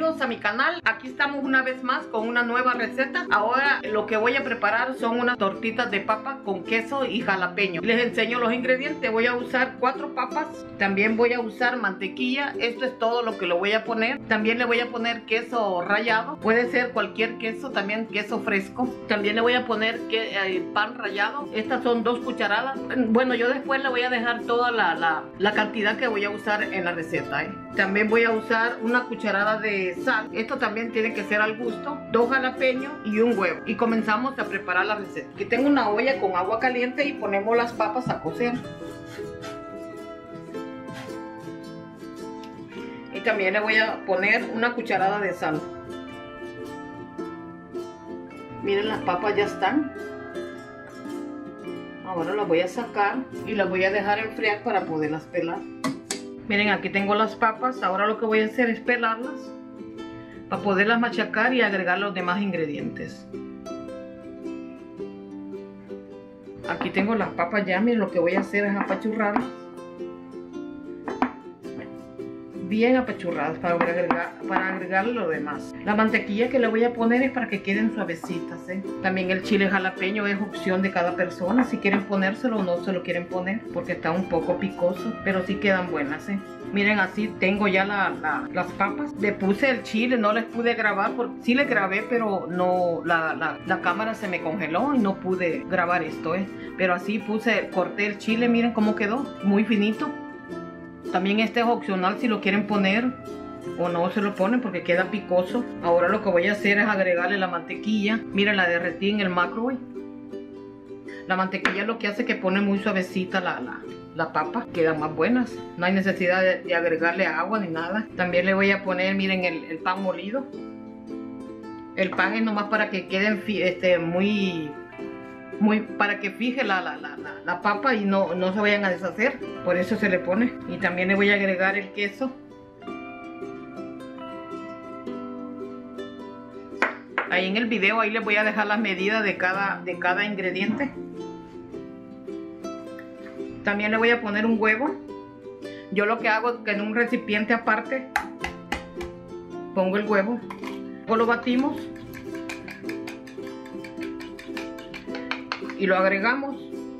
bienvenidos a mi canal. Aquí estamos una vez más con una nueva receta. Ahora lo que voy a preparar son unas tortitas de papa con queso y jalapeño. Les enseño los ingredientes. Voy a usar 4 papas, también voy a usar mantequilla. Esto es todo lo que le voy a poner. También le voy a poner queso rallado, puede ser cualquier queso, también queso fresco. También le voy a poner pan rallado. Estas son 2 cucharadas. Bueno, yo después le voy a dejar toda la cantidad que voy a usar en la receta, También voy a usar una cucharada de sal. Esto también tiene que ser al gusto. 2 jalapeños y un huevo. Y comenzamos a preparar la receta. Aquí tengo una olla con agua caliente y ponemos las papas a cocer. Y también le voy a poner una cucharada de sal. Miren, las papas ya están. Ahora las voy a sacar y las voy a dejar enfriar para poderlas pelar. Miren, aquí tengo las papas. Ahora lo que voy a hacer es pelarlas para poderlas machacar y agregar los demás ingredientes. Aquí tengo las papas ya. Miren, lo que voy a hacer es apachurrarlas. Bien apachurradas para agregarle lo demás. La mantequilla que le voy a poner es para que queden suavecitas, También el chile jalapeño es opción de cada persona, si quieren ponérselo o no se lo quieren poner, porque está un poco picoso, pero sí quedan buenas, Miren, así tengo ya las papas. Le puse el chile, no les pude grabar, porque sí les grabé, pero no, la cámara se me congeló y no pude grabar esto, Pero así corté el chile, miren cómo quedó, muy finito. También este es opcional si lo quieren poner o no se lo ponen porque queda picoso. Ahora lo que voy a hacer es agregarle la mantequilla. Miren, la derretí en el microwave. La mantequilla lo que hace es que pone muy suavecita la papa. Quedan más buenas. No hay necesidad de agregarle agua ni nada. También le voy a poner, miren, el pan molido. El pan es nomás para que queden para que fije la papa y no se vayan a deshacer. Por eso se le pone. Y también le voy a agregar el queso. Ahí en el video, ahí les voy a dejar las medidas de cada ingrediente. También le voy a poner un huevo. Yo lo que hago es que en un recipiente aparte pongo el huevo. Luego lo batimos y lo agregamos.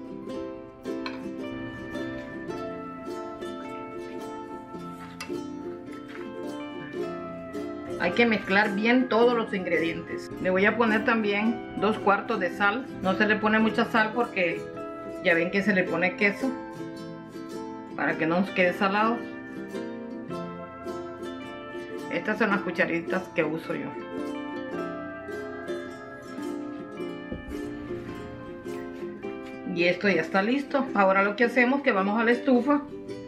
Hay que mezclar bien todos los ingredientes. Le voy a poner también 2 cuartos de sal. No se le pone mucha sal porque ya ven que se le pone queso para que no nos quede salado. Estas son las cucharitas que uso yo. Y esto ya está listo. Ahora lo que hacemos es que vamos a la estufa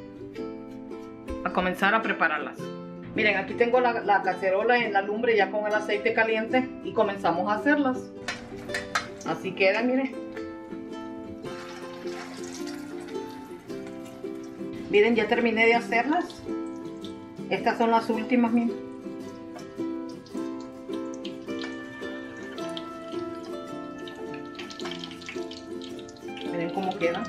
a comenzar a prepararlas. Miren, aquí tengo la cacerola en la lumbre ya con el aceite caliente y comenzamos a hacerlas. Así quedan, miren. Miren, ya terminé de hacerlas. Estas son las últimas, miren. Miren cómo quedan.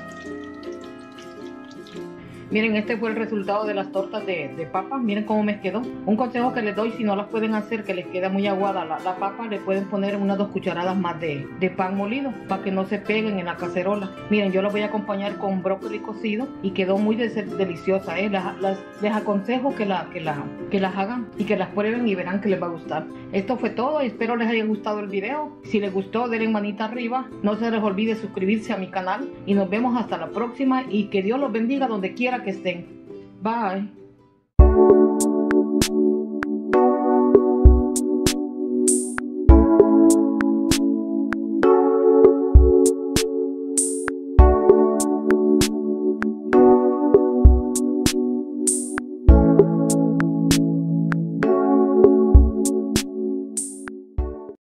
Miren, este fue el resultado de las tortas de papa. Miren cómo me quedó. Un consejo que les doy, si no las pueden hacer, que les queda muy aguada la papa, le pueden poner unas 2 cucharadas más de pan molido para que no se peguen en la cacerola. Miren, yo las voy a acompañar con brócoli cocido y quedó muy deliciosa. Les aconsejo que las hagan y que las prueben y verán que les va a gustar. Esto fue todo. Espero les haya gustado el video. Si les gustó, denle manita arriba. No se les olvide suscribirse a mi canal y nos vemos hasta la próxima y que Dios los bendiga donde quiera que estén. Bye.